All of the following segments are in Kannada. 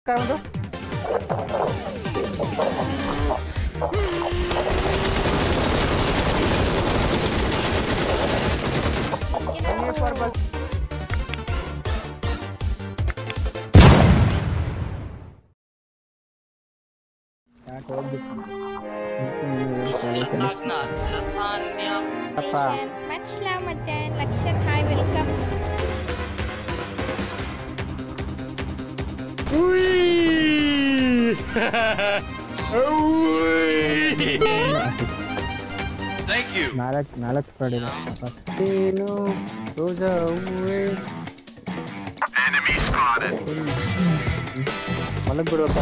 Caramba. Much love, Madan. Lakshan, hi, welcome. Thank you. Malak padiga. Enemy spotted. Malak bro.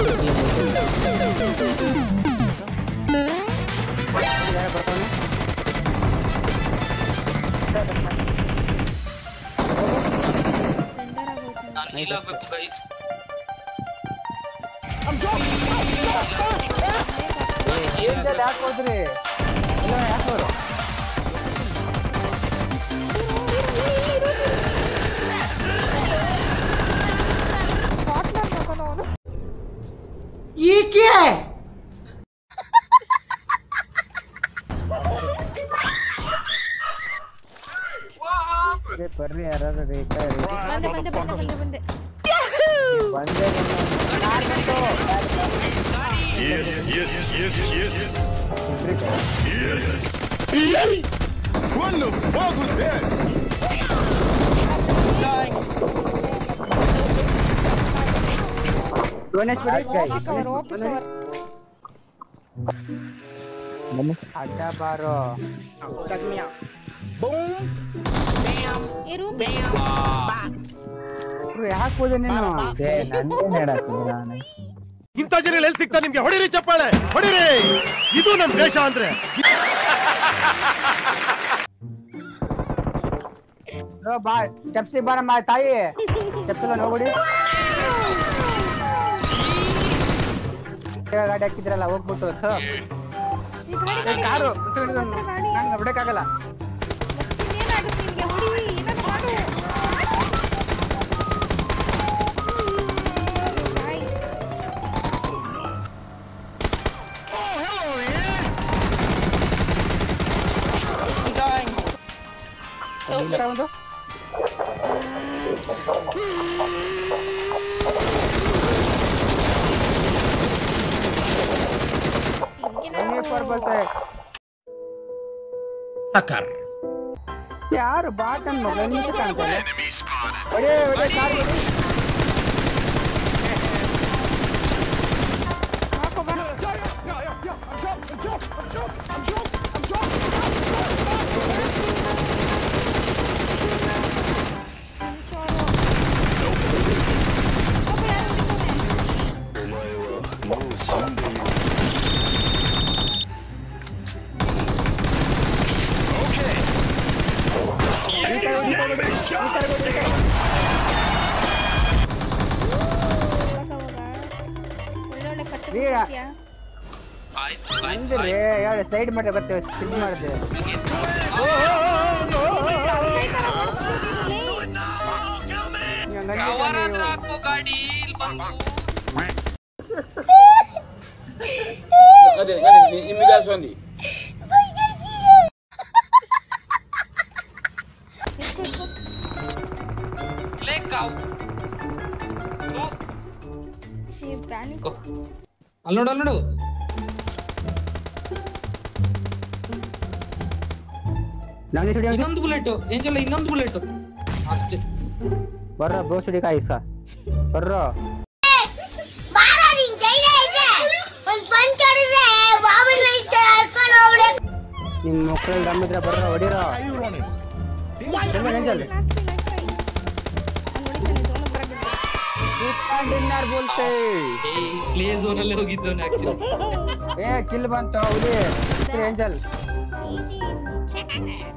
guys. ये क्या है? ಬರ್ರಿ ಯಾರಾದ್ರೂ ರೇಖಾ ಬಂದೆ Yes. Quando fogo der. ಅಡ್ಡ ಬಾರೋ ಯಾಕೆ ಹೋದೆ ನೀನು ನಾನು ಇಂಥ ಜನ ಎಲ್ಲಿ ಸಿಗ್ತಾ ನಿಮ್ಗೆ? ಹೊಡಿರಿ ಚಪ್ಪಾಳೆ, ಹೊಡಿರಿ. ಇದು ನಮ್ ದೇಶ ಅಂದ್ರೆ. ಬಾ ಚಪ್ಸಿ ಬಾರಮ್ಮ ತಾಯಿ, ಚಪ್ಸಲ್ಲ ನೋಡ್ಬಿಡಿ. ಗಾಡಿ ಹಾಕಿದ್ರಲ್ಲ ಹೋಗ್ಬಿಟ್ಟು ಕಾರು ನಂಗೆ ಬಿಡಕ್ಕಾಗಲ್ಲ. ಒಂದು ಯಾರು ಬಾಟನ್ ಮಗ ನಿಂತು ಕಾಣ್ತಾರೆ. ಒಡೆ ಕಾರ್ ಅಂದ್ರೆ ಯಾರು ಸೈಡ್ ಮಾಡಿ ಬರ್ತೇವೆ, ಸ್ಕಿಡ್ ಮಾಡಿದೆ. ಅಲ್ಲೋಡು ಇನ್ನೊಂದು ಬುಲೆಟ್ ಏಂಜಲ್, ಇನ್ನೊಂದು ಬುಲೆಟ್ ಅಷ್ಟೇ. ಬರ್ರ ಬೋಸುಡಿ ಕಾಯಿಸ ಬರ್ರ ನಿಮ್ ಮಕ್ಕಳು ನಮ್ಮಿದ್ರ ಬರ್ರ ಹೊಡಿರೋ. ಡಿನ್ನರ್ ಬೋಲ್ತೆ ಪ್ಲೇ ಝೋನ್ ಅಲ್ಲಿ ಹೋಗಿದ್ದವನು ಆಕ್ಚುಲಿ. ಕಿಲ್ ಬಂತು ಹುಲಿ ಏಂಜಲ್.